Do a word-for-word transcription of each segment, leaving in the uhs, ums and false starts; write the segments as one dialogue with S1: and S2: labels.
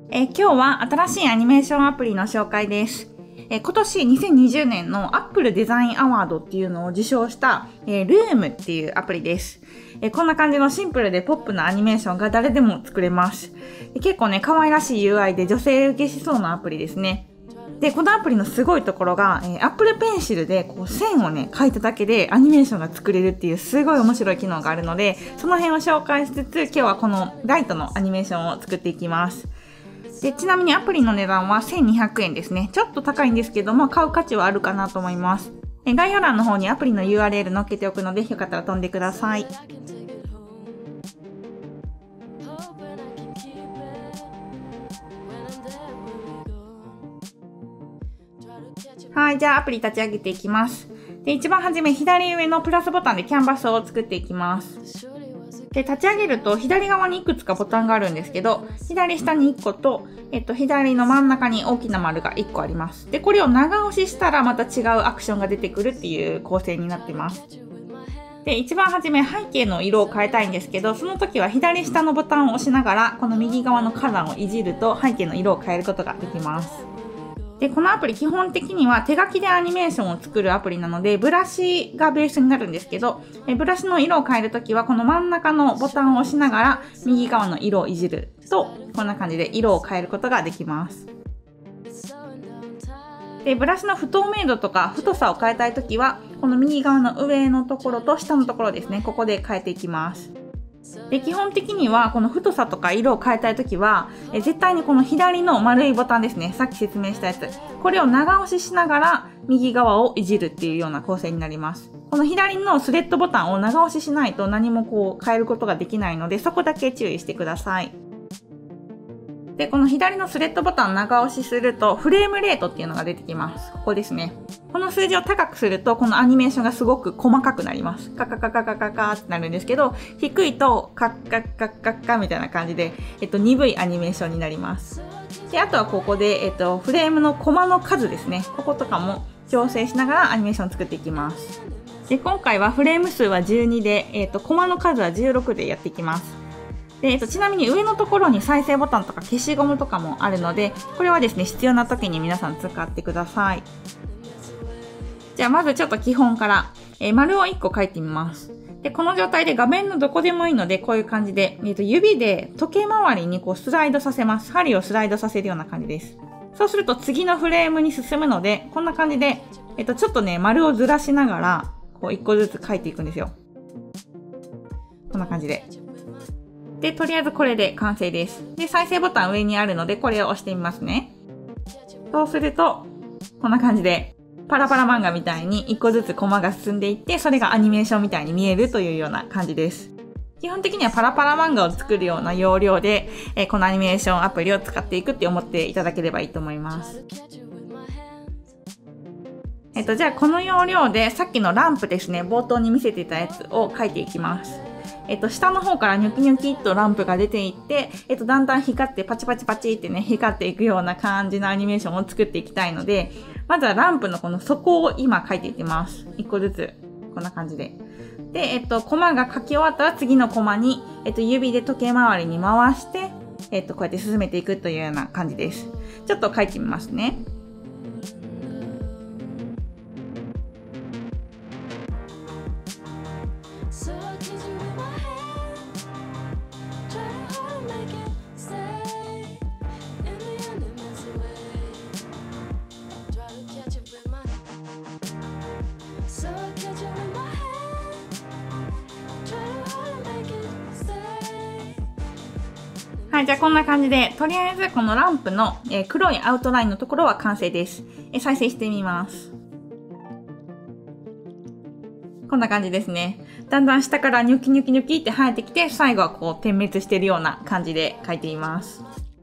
S1: えー、今日は新しいアニメーションアプリの紹介です。えー、今年にせんにじゅうねんの Apple デザインアワードっていうのを受賞した、えー、Loom っていうアプリです。えー、こんな感じのシンプルでポップなアニメーションが誰でも作れます。で結構ね、可愛らしい ユーアイ で女性受けしそうなアプリですね。で、このアプリのすごいところが、えー、Apple Pencil でこう線をね、描いただけでアニメーションが作れるっていうすごい面白い機能があるので、その辺を紹介しつつ、今日はこのライトのアニメーションを作っていきます。で、ちなみにアプリの値段はせんにひゃくえんですね。ちょっと高いんですけども、買う価値はあるかなと思います。え概要欄の方にアプリの ユーアールエル 載っけておくので、よかったら飛んでください。はい、じゃあアプリ立ち上げていきます。で、一番初め左上のプラスボタンでキャンバスを作っていきます。で、立ち上げると左側にいくつかボタンがあるんですけど、左下にいっこと、えっと、左の真ん中に大きな丸がいっこあります。で、これを長押ししたらまた違うアクションが出てくるっていう構成になってます。で、一番初め背景の色を変えたいんですけど、その時は左下のボタンを押しながら、この右側のカラーをいじると背景の色を変えることができます。で、このアプリ基本的には手書きでアニメーションを作るアプリなので、ブラシがベースになるんですけど、えブラシの色を変えるときはこの真ん中のボタンを押しながら右側の色をいじると、こんな感じで色を変えることができます。で、ブラシの不透明度とか太さを変えたいときは、この右側の上のところと下のところですね、ここで変えていきます。で、基本的にはこの太さとか色を変えたいときはえ絶対にこの左の丸いボタンですね、さっき説明したやつ、これを長押ししながら右側をいじるっていうような構成になります。この左のスレッドボタンを長押ししないと何もこう変えることができないので、そこだけ注意してください。で、この左のスレッドボタンを長押しするとフレームレートっていうのが出てきます。ここですね。この数字を高くするとこのアニメーションがすごく細かくなります。カカカカカカカってなるんですけど、低いとカッカッカッカッカみたいな感じで、えっと、鈍いアニメーションになります。で、あとはここで、えっと、フレームのコマの数ですね。こことかも調整しながらアニメーションを作っていきます。で、今回はフレーム数はじゅうにで、えっと、コマの数はじゅうろくでやっていきます。で、えっと、ちなみに上のところに再生ボタンとか消しゴムとかもあるので、これはですね、必要な時に皆さん使ってください。じゃあまずちょっと基本から、えー、丸をいっこ書いてみます。で、この状態で画面のどこでもいいので、こういう感じで、えっと、指で時計回りにこうスライドさせます。針をスライドさせるような感じです。そうすると次のフレームに進むので、こんな感じで、えっと、ちょっとね、丸をずらしながら、こういっこずつ書いていくんですよ。こんな感じで。で、とりあえずこれで完成です。で、再生ボタン上にあるので、これを押してみますね。そうすると、こんな感じで、パラパラ漫画みたいにいっこずつコマが進んでいって、それがアニメーションみたいに見えるというような感じです。基本的にはパラパラ漫画を作るような要領で、えー、このアニメーションアプリを使っていくって思っていただければいいと思います。えっと、じゃあこの要領でさっきのランプですね、冒頭に見せていたやつを書いていきます。えっと、下の方からニョキニョキっとランプが出ていって、えっと、だんだん光ってパチパチパチってね、光っていくような感じのアニメーションを作っていきたいので、まずはランプのこの底を今書いていきます。いっこずつ。こんな感じで。で、えっと、コマが書き終わったら次のコマに、えっと、指で時計回りに回して、えっと、こうやって進めていくというような感じです。ちょっと書いてみますね。はい、じゃあこんな感じで、とりあえずこのランプの、えー、黒いアウトラインのところは完成です。えー、再生してみます。こんな感じですね。だんだん下からニョキニョキニョキって生えてきて、最後はこう点滅してるような感じで描いています。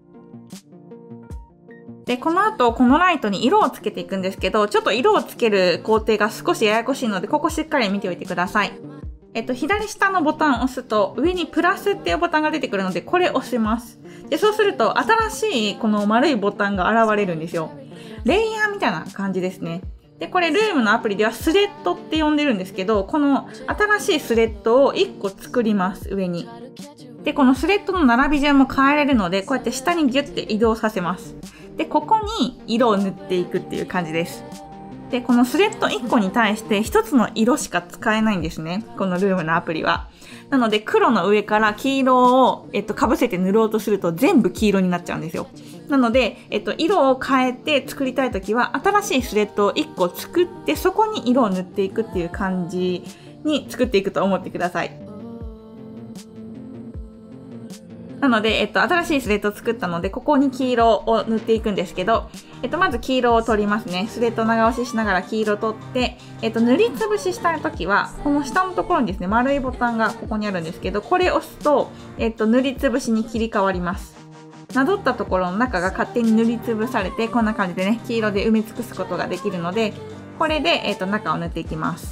S1: で、この後、このライトに色をつけていくんですけど、ちょっと色をつける工程が少しややこしいので、ここしっかり見ておいてください。えっと、左下のボタンを押すと、上にプラスっていうボタンが出てくるので、これ押します。で、そうすると、新しいこの丸いボタンが現れるんですよ。レイヤーみたいな感じですね。で、これ、Loom のアプリではスレッドって呼んでるんですけど、この新しいスレッドをいっこ作ります、上に。 で、このスレッドの並び順も変えれるので、こうやって下にギュッて移動させます。で、ここに色を塗っていくっていう感じです。で、このスレッドいっこに対してひとつの色しか使えないんですね。このルームのアプリは。なので、黒の上から黄色を、えっと、被せて塗ろうとすると全部黄色になっちゃうんですよ。なので、えっと、色を変えて作りたいときは、新しいスレッドをいっこ作って、そこに色を塗っていくっていう感じに作っていくと思ってください。なので、えっと、新しいスレッドを作ったので、ここに黄色を塗っていくんですけど、えっと、まず黄色を取りますね。スレッド長押ししながら黄色を取って、えっと、塗りつぶししたいときは、この下のところにですね、丸いボタンがここにあるんですけど、これを押すと、えっと、塗りつぶしに切り替わります。なぞったところの中が勝手に塗りつぶされて、こんな感じでね、黄色で埋め尽くすことができるので、これで、えっと、中を塗っていきます。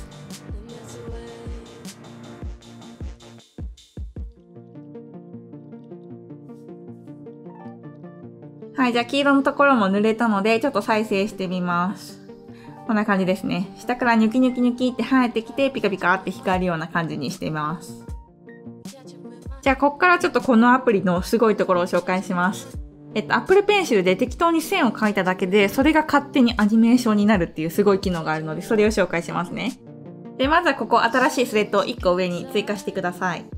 S1: はい、じゃあ黄色のところも塗れたので、ちょっと再生してみます。こんな感じですね。下からニョキニョキニョキって生えてきて、ピカピカって光るような感じにしています。じゃあ、こっからちょっとこのアプリのすごいところを紹介します。えっと、Apple Pencil で適当に線を描いただけで、それが勝手にアニメーションになるっていうすごい機能があるので、それを紹介しますね。で、まずはここ、新しいスレッドをいっこ上に追加してください。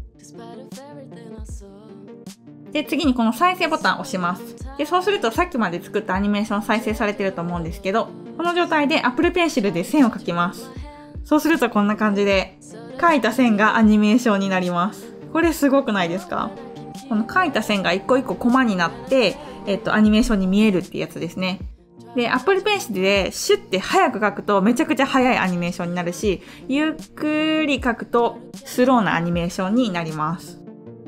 S1: で、次にこの再生ボタンを押します。で、そうするとさっきまで作ったアニメーション再生されてると思うんですけど、この状態で Apple Pencil で線を描きます。そうするとこんな感じで、描いた線がアニメーションになります。これすごくないですか？この描いた線が一個一個コマになって、えっと、アニメーションに見えるってやつですね。で、Apple Pencil でシュッて早く描くとめちゃくちゃ速いアニメーションになるし、ゆっくり描くとスローなアニメーションになります。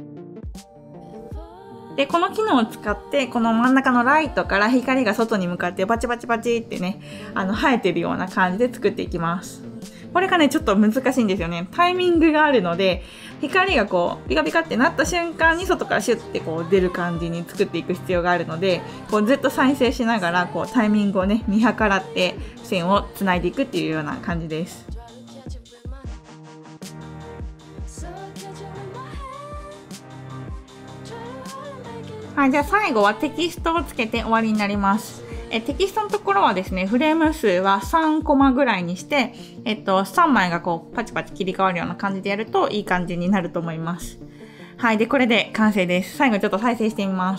S1: で、この機能を使って、この真ん中のライトから光が外に向かってバチバチバチってね、あの、生えてるような感じで作っていきます。これがね、ちょっと難しいんですよね。タイミングがあるので、光がこう、ピカピカってなった瞬間に外からシュッてこう出る感じに作っていく必要があるので、こうずっと再生しながら、こうタイミングをね、見計らって線をつないでいくっていうような感じです。はい、じゃあ最後はテキストをつけて終わりになります。えテキストのところはですね、フレーム数はさんコマぐらいにして、えっと、さんまいがこう、パチパチ切り替わるような感じでやるといい感じになると思います。はい、で、これで完成です。最後ちょっと再生してみます。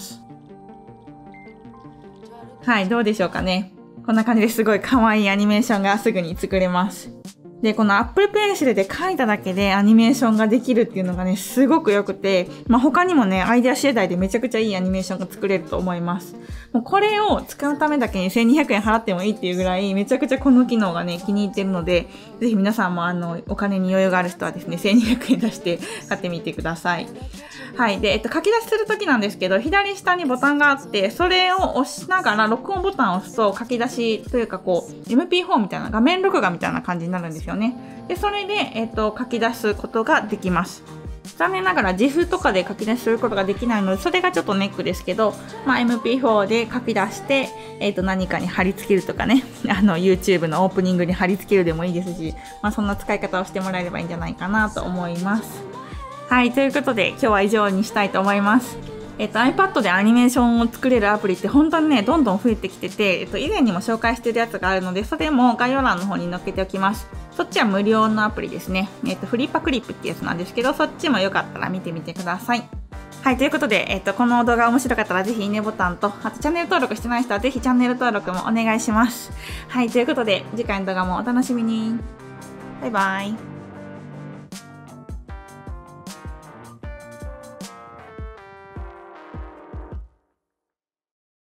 S1: はい、どうでしょうかね。こんな感じですごい可愛いアニメーションがすぐに作れます。で、この Apple Pencil で描いただけでアニメーションができるっていうのがね、すごく良くて、まあ、他にもね、アイデア次第でめちゃくちゃいいアニメーションが作れると思います。もうこれを使うためだけにせんにひゃくえん払ってもいいっていうぐらい、めちゃくちゃこの機能がね、気に入ってるので、ぜひ皆さんもあの、お金に余裕がある人はですね、せんにひゃくえん出して買ってみてください。はい。で、えっと、書き出しするときなんですけど、左下にボタンがあって、それを押しながら録音ボタンを押すと書き出しというかこう、エムピーフォー みたいな画面録画みたいな感じになるんですよね。で、それで、えっと、書き出すことができます。残念ながら ジフ とかで書き出しすることができないので、それがちょっとネックですけど、まあ、エムピーフォー で書き出して、えっと、何かに貼り付けるとかね、あの、YouTube のオープニングに貼り付けるでもいいですし、まあ、そんな使い方をしてもらえればいいんじゃないかなと思います。はい、ということで今日は以上にしたいと思います。えっと、iPad でアニメーションを作れるアプリって本当にね、どんどん増えてきてて、えっと、以前にも紹介してるやつがあるので、それも概要欄の方に載っけておきます。そっちは無料のアプリですね。えっと、フリッパクリップってやつなんですけど、そっちもよかったら見てみてください。はい、ということで、えっと、この動画面白かったらぜひいいねボタンと、あとチャンネル登録してない人はぜひチャンネル登録もお願いします。はい、ということで、次回の動画もお楽しみに。バイバイ。